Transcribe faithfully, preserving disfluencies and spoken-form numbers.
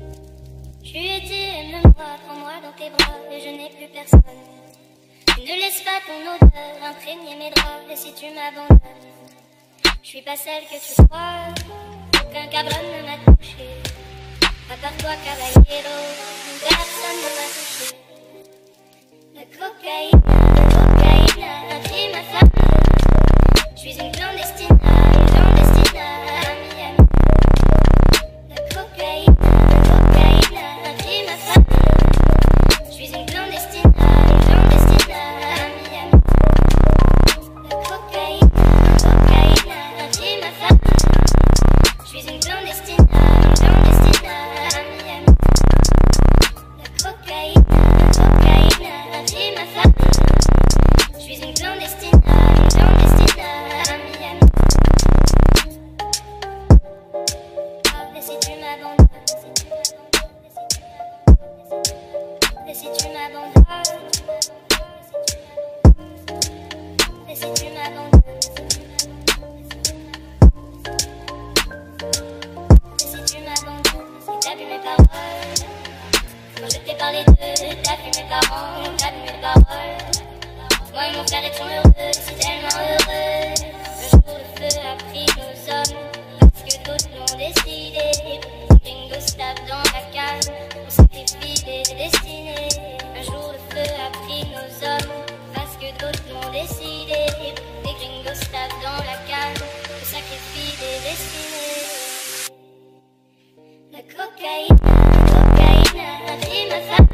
Tu étais aime-moi, prends-moi dans tes bras et je n'ai plus personne. Ne laisse pas ton odeur imprégner mes draps et si tu m'abandonnes, je suis pas celle que tu crois, aucun cabron ne m'a touché. À part toi, caballero, personne ne m'a touché. La cocaïne, la cocaïne a pris ma femme. Je suis une clandestine, une clandestine à Miami. La cocaïne, la cocaïne a pris ma femme. Je suis une clandestine, une clandestine à Miami. La cocaïne, la cocaïne a pris ma femme. Je suis une clandestine, une clandestine à Miami. La cocaïne, la cocaïne a pris ma femme. Je suis une clandestine, une clandestine à Miami. Et si tu m'abandonnes, et si tu m'abandonnes, et si tu m'abandonnes, et si tu m'abandonnes, si t'as vu mes paroles, quand je t'ai parlé d'eux, t'as vu mes parents, t'as vu mes paroles. Moi et mon frère étions heureux, si tellement heureux. Le jour le feu a pris nos hommes, parce que d'autres l'ont décidé. Gringos tapent dans la canne, on sacrifie des destinées. Un jour le feu a pris nos hommes, parce que d'autres l'ont décidé. Les gringos tapent dans la canne, on sacrifie des destinées. La cocaïne, la cocaïne a pris ma femme.